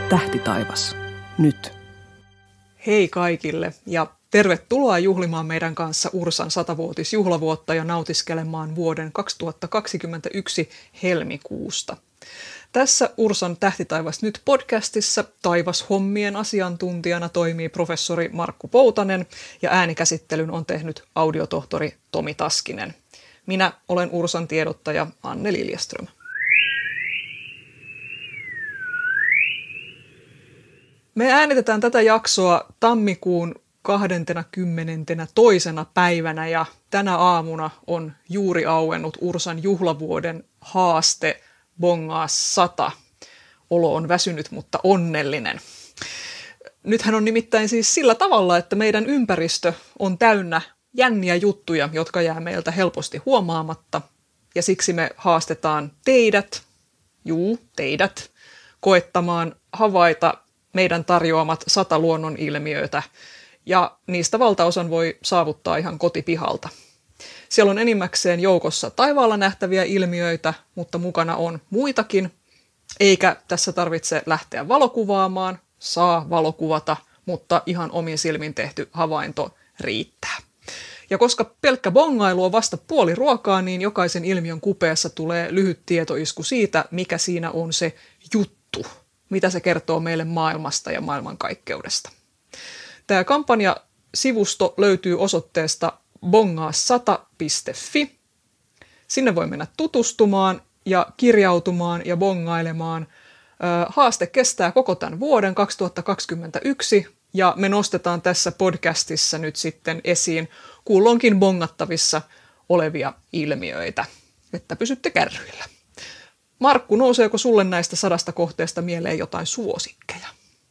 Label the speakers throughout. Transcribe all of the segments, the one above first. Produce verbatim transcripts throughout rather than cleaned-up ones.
Speaker 1: Tähtitaivas. Nyt.
Speaker 2: Hei kaikille ja tervetuloa juhlimaan meidän kanssa Ursan satavuotisjuhlavuotta ja nautiskelemaan vuoden kaksituhattakaksikymmentäyksi helmikuusta. Tässä Ursan Tähtitaivas nyt podcastissa taivashommien asiantuntijana toimii professori Markku Poutanen ja äänikäsittelyn on tehnyt audiotohtori Tomi Taskinen. Minä olen Ursan tiedottaja Anne Liljeström. Me äänitetään tätä jaksoa tammikuun kahdeskymmenestoinen päivänä ja tänä aamuna on juuri auennut Ursan juhlavuoden haaste Bongaa sata. Olo on väsynyt, mutta onnellinen. Nythän on nimittäin siis sillä tavalla, että meidän ympäristö on täynnä jänniä juttuja, jotka jää meiltä helposti huomaamatta. Ja siksi me haastetaan teidät, juu, teidät, koettamaan havaita meidän tarjoamat sata luonnonilmiöitä, ja niistä valtaosan voi saavuttaa ihan kotipihalta. Siellä on enimmäkseen joukossa taivaalla nähtäviä ilmiöitä, mutta mukana on muitakin, eikä tässä tarvitse lähteä valokuvaamaan, saa valokuvata, mutta ihan omin silmin tehty havainto riittää. Ja koska pelkkä bongailu on vasta puoli ruokaa, niin jokaisen ilmiön kupeessa tulee lyhyt tietoisku siitä, mikä siinä on se juttu, mitä se kertoo meille maailmasta ja maailmankaikkeudesta. Tämä kampanjasivusto löytyy osoitteesta bongaa sata piste fi. Sinne voi mennä tutustumaan ja kirjautumaan ja bongailemaan. Haaste kestää koko tämän vuoden kaksituhattakaksikymmentäyksi ja me nostetaan tässä podcastissa nyt sitten esiin kulloinkin bongattavissa olevia ilmiöitä, että pysytte kärryillä. Markku, nouseeko sulle näistä sadasta kohteesta mieleen jotain suosikkeja?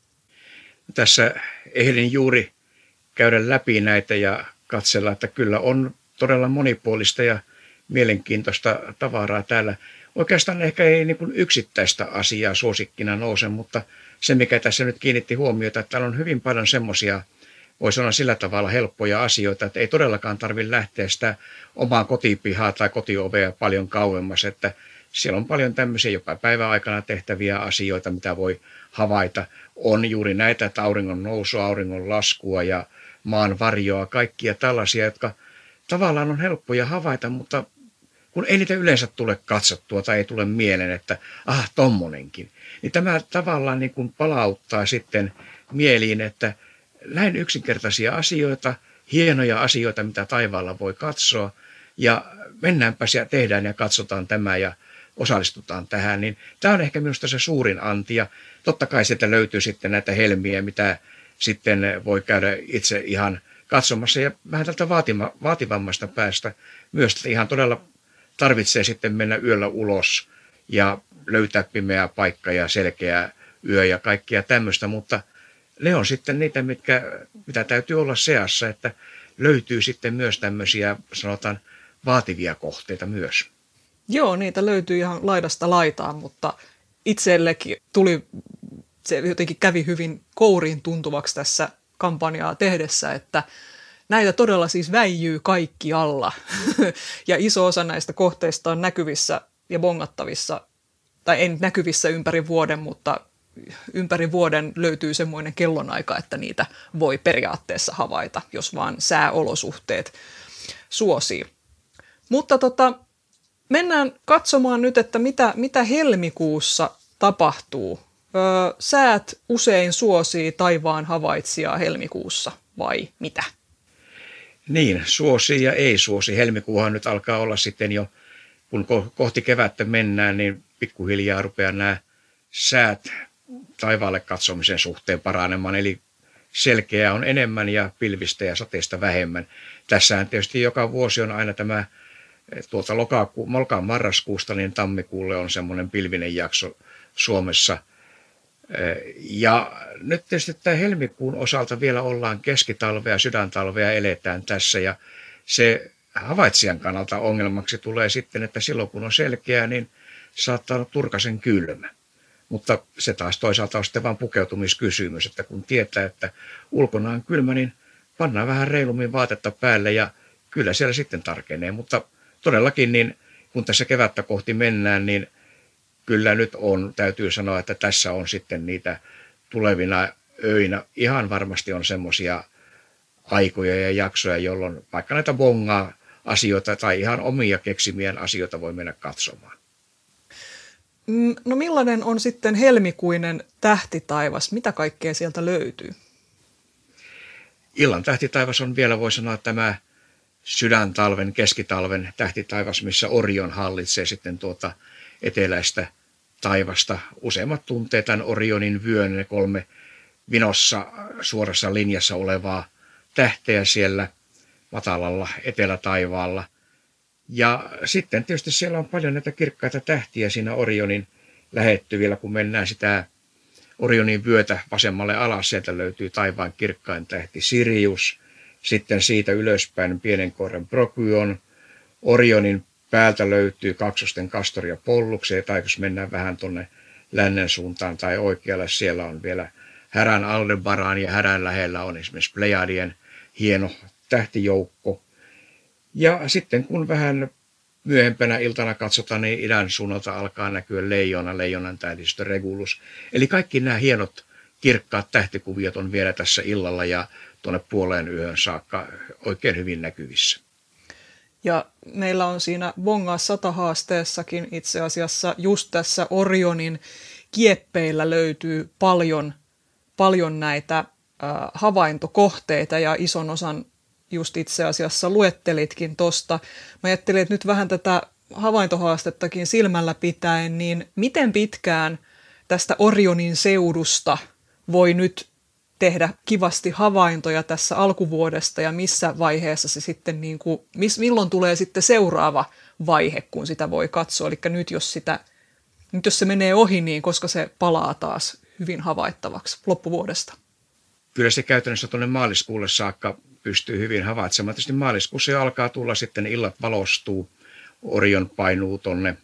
Speaker 3: Tässä ehdin juuri käydä läpi näitä ja katsella, että kyllä on todella monipuolista ja mielenkiintoista tavaraa täällä. Oikeastaan ehkä ei niin kuin yksittäistä asiaa suosikkina nouse, mutta se mikä tässä nyt kiinnitti huomiota, että täällä on hyvin paljon semmoisia, voisi olla sillä tavalla helppoja asioita, että ei todellakaan tarvitse lähteä sitä omaa kotipihaa tai kotiovea paljon kauemmas, että siellä on paljon tämmöisiä joka päivän aikana tehtäviä asioita, mitä voi havaita. On juuri näitä, että auringon nousua, auringon laskua ja maan varjoa, kaikkia tällaisia, jotka tavallaan on helppoja havaita, mutta kun ei niitä yleensä tule katsottua tai ei tule mieleen, että ah, tommonenkin, niin tämä tavallaan niin kuin palauttaa sitten mieliin, että näin yksinkertaisia asioita, hienoja asioita, mitä taivaalla voi katsoa, ja mennäänpä ja tehdään ja katsotaan tämä ja osallistutaan tähän, niin tämä on ehkä minusta se suurin anti, ja totta kai sieltä löytyy sitten näitä helmiä, mitä sitten voi käydä itse ihan katsomassa, ja vähän tältä vaatima, vaativammasta päästä myös, että ihan todella tarvitsee sitten mennä yöllä ulos ja löytää pimeää paikkaa ja selkeää yö ja kaikkia tämmöistä, mutta ne on sitten niitä, mitkä, mitä täytyy olla seassa, että löytyy sitten myös tämmöisiä, sanotaan, vaativia kohteita myös.
Speaker 2: Joo, niitä löytyy ihan laidasta laitaan, mutta itsellekin tuli, se jotenkin kävi hyvin kouriin tuntuvaksi tässä kampanjaa tehdessä, että näitä todella siis väijyy kaikkialla. Ja iso osa näistä kohteista on näkyvissä ja bongattavissa, tai ei näkyvissä ympäri vuoden, mutta ympäri vuoden löytyy semmoinen kellonaika, että niitä voi periaatteessa havaita, jos vaan sääolosuhteet suosii. Mutta tota, mennään katsomaan nyt, että mitä, mitä helmikuussa tapahtuu. Öö, säät usein suosii taivaan havaitsijaa helmikuussa, vai mitä?
Speaker 3: Niin, suosii ja ei suosi. Helmikuuhan nyt alkaa olla sitten jo, kun kohti kevättä mennään, niin pikkuhiljaa rupeaa nämä säät taivaalle katsomisen suhteen paranemaan. Eli selkeää on enemmän ja pilvistä ja sateista vähemmän. Tässähän tietysti joka vuosi on aina tämä tuolta lokaku- lokaan marraskuusta, niin tammikuulle on semmoinen pilvinen jakso Suomessa. Ja nyt tietysti tämä helmikuun osalta vielä ollaan keskitalvea, sydäntalvea eletään tässä ja se havaitsijan kannalta ongelmaksi tulee sitten, että silloin kun on selkeää, niin saattaa olla turkasen kylmä. Mutta se taas toisaalta on sitten vain pukeutumiskysymys, että kun tietää, että ulkona on kylmä, niin pannaan vähän reilummin vaatetta päälle ja kyllä siellä sitten tarkenee. Mutta todellakin niin kun tässä kevättä kohti mennään, niin kyllä nyt on, täytyy sanoa, että tässä on sitten niitä tulevina öinä ihan varmasti on semmoisia aikoja ja jaksoja, jolloin vaikka näitä bongaa asioita tai ihan omia keksimien asioita voi mennä katsomaan.
Speaker 2: No millainen on sitten helmikuinen tähtitaivas? Mitä kaikkea sieltä löytyy?
Speaker 3: Illan tähtitaivas on vielä, voi sanoa, tämä sydäntalven, keskitalven tähtitaivas, missä Orion hallitsee sitten tuota eteläistä taivasta. Useimmat tuntee tämän Orionin vyön, ne kolme vinossa suorassa linjassa olevaa tähteä siellä matalalla etelätaivaalla. Ja sitten tietysti siellä on paljon näitä kirkkaita tähtiä siinä Orionin lähettyvillä, kun mennään sitä Orionin vyötä vasemmalle alas. Sieltä löytyy taivaan kirkkain tähti Sirius. Sitten siitä ylöspäin pienen koiran Procyon. Orionin päältä löytyy kaksosten Castor ja Pollux. Tai jos mennään vähän tuonne lännen suuntaan tai oikealle, siellä on vielä Härän Aldebaran ja Härän lähellä on esimerkiksi Plejadien hieno tähtijoukko. Ja sitten kun vähän myöhempänä iltana katsotaan, niin idän suunnalta alkaa näkyä leijona, leijonan tähdistö Regulus. Eli kaikki nämä hienot kirkkaat tähtikuviot on vielä tässä illalla ja tuonne puoleen yöhön saakka oikein hyvin näkyvissä.
Speaker 2: Ja meillä on siinä Bongaa sata haasteessakin itse asiassa just tässä Orionin kieppeillä löytyy paljon, paljon näitä äh, havaintokohteita ja ison osan just itse asiassa luettelitkin tosta. Mä ajattelin, että nyt vähän tätä havaintohaastettakin silmällä pitäen, niin miten pitkään tästä Orionin seudusta voi nyt tehdä kivasti havaintoja tässä alkuvuodesta ja missä vaiheessa se sitten, niin kuin, miss, milloin tulee sitten seuraava vaihe, kun sitä voi katsoa. Eli nyt jos, sitä, nyt jos se menee ohi, niin koska se palaa taas hyvin havaittavaksi loppuvuodesta?
Speaker 3: Kyllä se käytännössä tuonne maaliskuulle saakka pystyy hyvin havaitsemaan. Tietysti maaliskuussa jo alkaa tulla sitten, illat valostuu, Orion painuu tuonne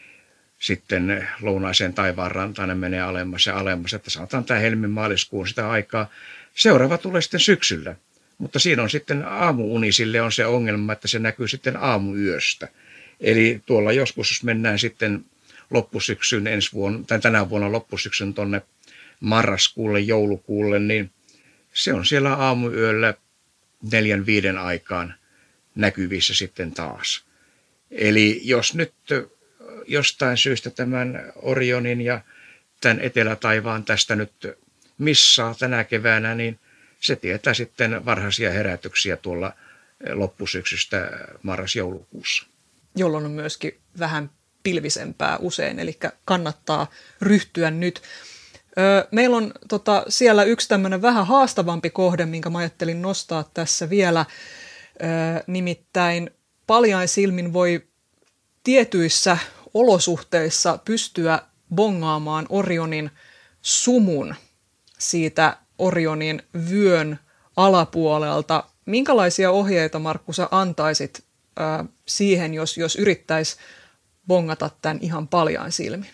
Speaker 3: sitten lounaiseen taivaanrantaan ja menee alemmas ja alemmas. Että sanotaan tämä helmi-maaliskuun sitä aikaa. Seuraava tulee sitten syksyllä. Mutta siinä on sitten aamuunisille on se ongelma, että se näkyy sitten aamuyöstä. Eli tuolla joskus, jos mennään sitten loppusyksyn ensi vuonna, tai tänä vuonna loppusyksyn tuonne marraskuulle, joulukuulle, niin se on siellä aamuyöllä neljän viiden aikaan näkyvissä sitten taas. Eli jos nyt jostain syystä tämän Orionin ja tämän etelätaivaan tästä nyt missaa tänä keväänä, niin se tietää sitten varhaisia herätyksiä tuolla loppusyksystä marras-joulukuussa.
Speaker 2: Jolloin on myöskin vähän pilvisempää usein, eli kannattaa ryhtyä nyt. Meillä on tota, siellä yksi tämmöinen vähän haastavampi kohde, minkä mä ajattelin nostaa tässä vielä. Nimittäin paljain silmin voi tietyissä olosuhteissa pystyä bongaamaan Orionin sumun siitä Orionin vyön alapuolelta. Minkälaisia ohjeita, Markku, sä antaisit ää, siihen, jos, jos yrittäisi bongata tämän ihan paljain silmin?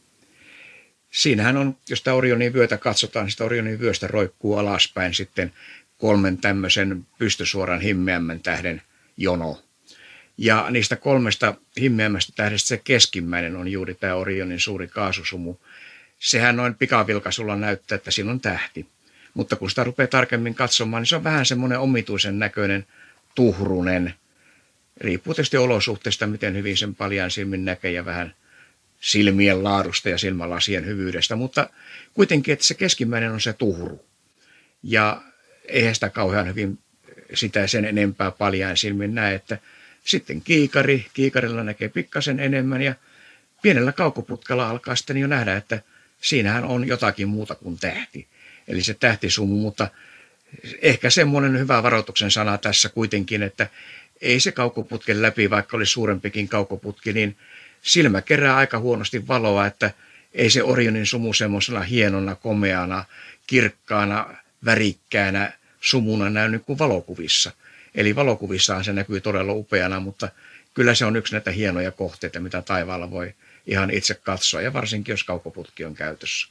Speaker 3: Siinähän on, jos tämä Orionin vyötä katsotaan, niin sitä Orionin vyöstä roikkuu alaspäin sitten kolmen tämmöisen pystysuoran himmeämmän tähden jono. Ja niistä kolmesta himmeämmästä tähdestä se keskimmäinen on juuri tämä Orionin suuri kaasusumu. Sehän noin pikavilkaisulla näyttää, että siinä on tähti. Mutta kun sitä rupeaa tarkemmin katsomaan, niin se on vähän semmoinen omituisen näköinen tuhrunen. Riippuu tietysti olosuhteista, miten hyvin sen paljaan silmin näkee ja vähän silmien laadusta ja silmälasien hyvyydestä. Mutta kuitenkin, että se keskimmäinen on se tuhru. Ja eihän sitä kauhean hyvin sitä sen enempää paljaan silmin näe, että sitten kiikari, kiikarilla näkee pikkasen enemmän ja pienellä kaukoputkella alkaa sitten jo nähdä, että siinähän on jotakin muuta kuin tähti. Eli se tähtisumu, mutta ehkä semmoinen hyvä varoituksen sana tässä kuitenkin, että ei se kaukoputken läpi, vaikka olisi suurempikin kaukoputki, niin silmä kerää aika huonosti valoa, että ei se Orionin sumu semmoisena hienona, komeana, kirkkaana, värikkäänä sumuna näy niin kuin valokuvissa. Eli valokuvissahan se näkyy todella upeana, mutta kyllä se on yksi näitä hienoja kohteita, mitä taivaalla voi ihan itse katsoa, ja varsinkin jos kaukoputki on käytössä.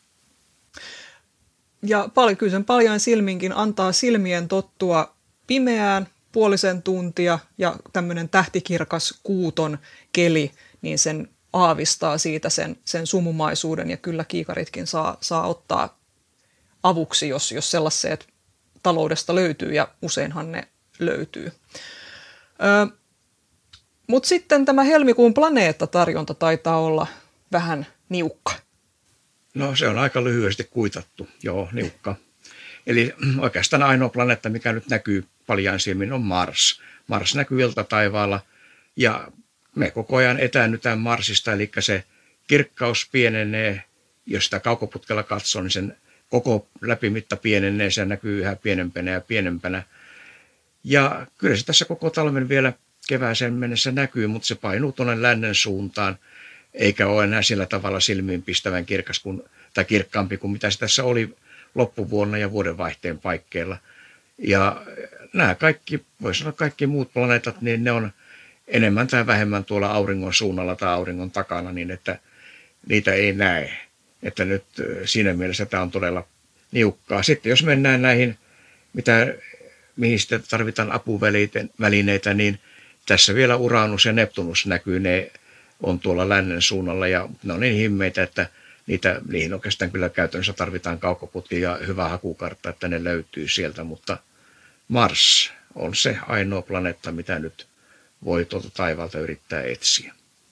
Speaker 2: Ja paljon, kyllä sen paljain silminkin antaa silmien tottua pimeään puolisen tuntia, ja tämmöinen tähtikirkas kuuton keli, niin sen aavistaa siitä sen, sen sumumaisuuden, ja kyllä kiikaritkin saa, saa ottaa avuksi, jos, jos sellaiset taloudesta löytyy, ja useinhan ne löytyy. Ö, Mutta sitten tämä helmikuun planeettatarjonta taitaa olla vähän niukka.
Speaker 3: No se on aika lyhyesti kuitattu, joo, niukka. Eli oikeastaan ainoa planeetta, mikä nyt näkyy paljain silmin, on Mars. Mars näkyy iltataivaalla ja me koko ajan etäännytään Marsista, eli se kirkkaus pienenee, jos sitä kaukoputkella katsoo, niin sen koko läpimitta pienenee, se näkyy yhä pienempänä ja pienempänä. Ja kyllä se tässä koko talven vielä kevääseen mennessä näkyy, mutta se painuu tuonne lännen suuntaan, eikä ole enää sillä tavalla silmiinpistävän kirkas kuin, tai kirkkaampi kuin mitä se tässä oli loppuvuonna ja vuodenvaihteen paikkeilla. Ja nämä kaikki, voisi sanoa kaikki muut planeetat, niin ne on enemmän tai vähemmän tuolla auringon suunnalla tai auringon takana, niin että niitä ei näe. Että nyt siinä mielessä tämä on todella niukkaa. Sitten jos mennään näihin, mitä, mihin sitten tarvitaan apuvälineitä, niin tässä vielä Uranus ja Neptunus näkyy, ne on tuolla lännen suunnalla ja ne on niin himmeitä, että niitä, niihin oikeastaan kyllä käytännössä tarvitaan kaukoputki ja hyvä hakukartta, että ne löytyy sieltä, mutta Mars on se ainoa planeetta, mitä nyt voi tuolta taivaalta yrittää etsiä.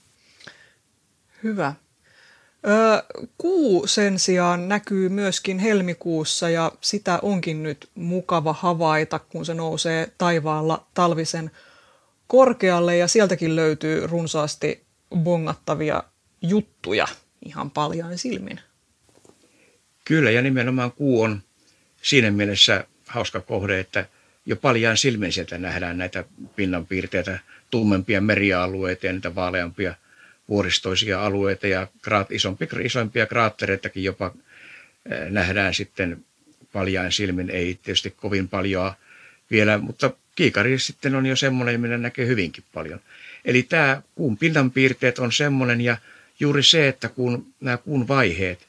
Speaker 2: Hyvä. Ö, kuu sen sijaan näkyy myöskin helmikuussa ja sitä onkin nyt mukava havaita, kun se nousee taivaalla talvisen korkealle ja sieltäkin löytyy runsaasti bongattavia juttuja ihan paljain silmin.
Speaker 3: Kyllä, ja nimenomaan kuu on siinä mielessä hauska kohde, että jo paljain silmin sieltä nähdään näitä pinnanpiirteitä, tummempia merialueita ja niitä vaaleampia vuoristoisia alueita ja isompi, isompia kraattereitakin jopa nähdään sitten paljain silmin, ei tietysti kovin paljon vielä, mutta kiikari sitten on jo semmoinen, minä näkee hyvinkin paljon. Eli tämä kuun pinnanpiirteet on semmoinen ja juuri se, että kun nämä kuun vaiheet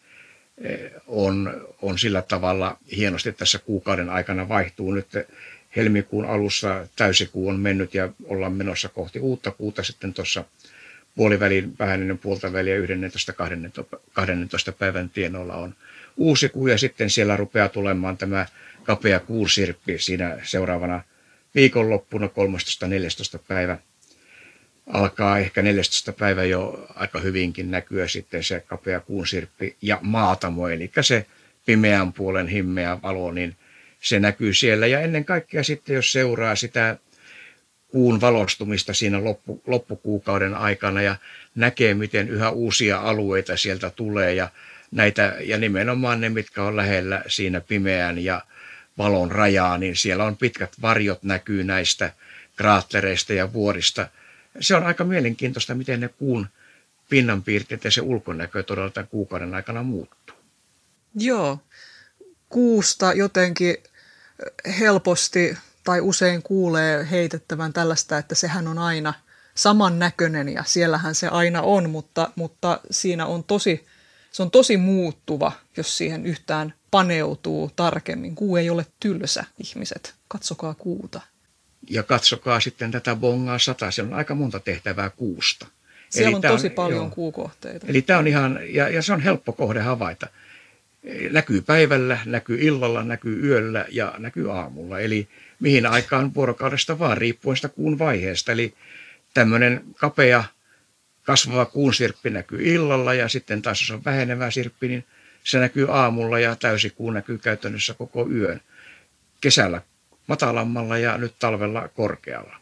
Speaker 3: on, on sillä tavalla hienosti tässä kuukauden aikana vaihtuu nyt helmikuun alussa täysikuu on mennyt ja ollaan menossa kohti uutta kuuta sitten tuossa puolivälin vähän ennen puolta väliä yhdentoista kahdennentoista päivän tienoilla on uusi kuu ja sitten siellä rupeaa tulemaan tämä kapea kuusirppi siinä seuraavana viikonloppuna kolmastoista neljästoista päivä. Alkaa ehkä neljästoista päivä jo aika hyvinkin näkyä sitten se kapea kuunsirppi ja maatamo, eli se pimeän puolen himmeä valo, niin se näkyy siellä. Ja ennen kaikkea sitten, jos seuraa sitä kuun valostumista siinä loppu, loppukuukauden aikana ja näkee, miten yhä uusia alueita sieltä tulee ja, näitä, ja nimenomaan ne, mitkä on lähellä siinä pimeän ja valon rajaa, niin siellä on pitkät varjot näkyy näistä kraattereista ja vuorista. Se on aika mielenkiintoista, miten ne kuun pinnanpiirteet ja se ulkonäkö todella tämän kuukauden aikana muuttuu.
Speaker 2: Joo, kuusta jotenkin helposti tai usein kuulee heitettävän tällaista, että sehän on aina samannäköinen ja siellähän se aina on, mutta, mutta siinä on tosi, se on tosi muuttuva, jos siihen yhtään paneutuu tarkemmin. Kuu ei ole tylsä, ihmiset. Katsokaa kuuta.
Speaker 3: Ja katsokaa sitten tätä bongaa sata, siellä on aika monta tehtävää kuusta.
Speaker 2: Siellä
Speaker 3: Eli
Speaker 2: on tosi
Speaker 3: on,
Speaker 2: paljon
Speaker 3: joo.
Speaker 2: kuukohteita.
Speaker 3: Eli tämä on ihan, ja, ja se on helppo kohde havaita. Näkyy päivällä, näkyy illalla, näkyy yöllä ja näkyy aamulla. Eli mihin aikaan vuorokaudesta vaan, riippuen sitä kuun vaiheesta. Eli tämmöinen kapea kasvava kuun sirppi näkyy illalla ja sitten taas jos on vähenevä sirppi, niin se näkyy aamulla ja täysikuu näkyy käytännössä koko yön. Kesällä matalammalla ja nyt talvella korkealla.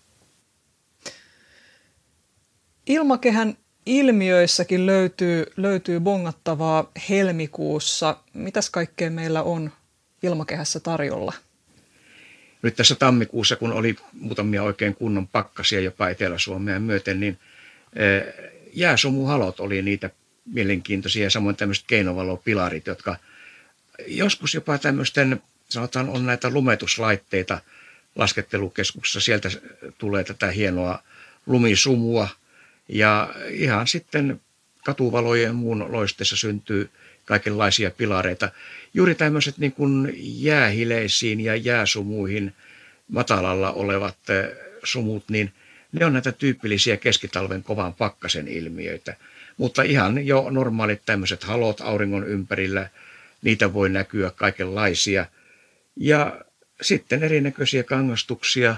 Speaker 2: Ilmakehän ilmiöissäkin löytyy, löytyy bongattavaa helmikuussa. Mitäs kaikkea meillä on ilmakehässä tarjolla?
Speaker 3: Nyt tässä tammikuussa, kun oli muutamia oikein kunnon pakkasia jopa Etelä-Suomea myöten, niin jääsumuhalot oli niitä mielenkiintoisia ja samoin tämmöiset keinovalopilarit, jotka joskus jopa tämmöisten, sanotaan on näitä lumetuslaitteita laskettelukeskuksessa, sieltä tulee tätä hienoa lumisumua ja ihan sitten katuvalojen muun loisteessa syntyy kaikenlaisia pilareita. Juuri tämmöiset niin kuin jäähileisiin ja jääsumuihin matalalla olevat sumut, niin ne on näitä tyypillisiä keskitalven kovan pakkasen ilmiöitä. Mutta ihan jo normaalit tämmöiset halot auringon ympärillä, niitä voi näkyä kaikenlaisia. Ja sitten erinäköisiä kangastuksia,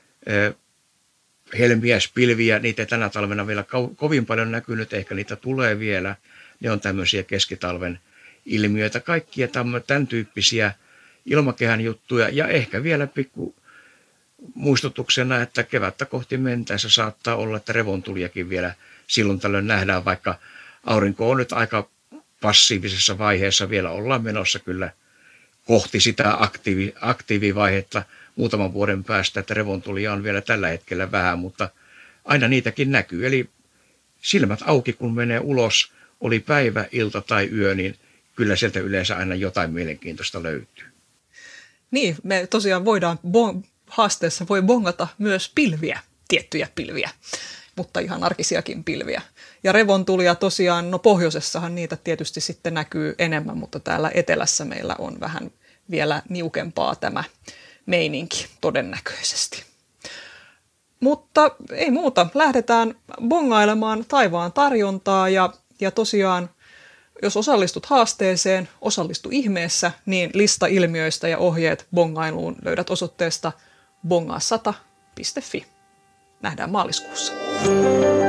Speaker 3: helmiäispilviä, niitä ei tänä talvena vielä kovin paljon näkynyt, ehkä niitä tulee vielä. Ne on tämmöisiä keskitalven ilmiöitä, kaikkia tämän tyyppisiä ilmakehän juttuja ja ehkä vielä pikku muistutuksena, että kevättä kohti mentäessä saattaa olla, että revontuliakin vielä silloin tällöin nähdään, vaikka aurinko on nyt aika passiivisessa vaiheessa, vielä ollaan menossa kyllä kohti sitä aktiivi, aktiivivaihetta muutaman vuoden päästä, että revontulia on vielä tällä hetkellä vähän, mutta aina niitäkin näkyy. Eli silmät auki, kun menee ulos, oli päivä, ilta tai yö, niin kyllä sieltä yleensä aina jotain mielenkiintoista löytyy.
Speaker 2: Niin, me tosiaan voidaan, bon, haasteessa voi bongata myös pilviä, tiettyjä pilviä, mutta ihan arkisiakin pilviä. Ja revontulia tosiaan, no pohjoisessahan niitä tietysti sitten näkyy enemmän, mutta täällä etelässä meillä on vähän vielä niukempaa tämä meininki todennäköisesti. Mutta ei muuta, lähdetään bongailemaan taivaan tarjontaa ja, ja tosiaan, jos osallistut haasteeseen, osallistu ihmeessä, niin lista ilmiöistä ja ohjeet bongailuun löydät osoitteesta bongaa sata piste fi. Nähdään maaliskuussa.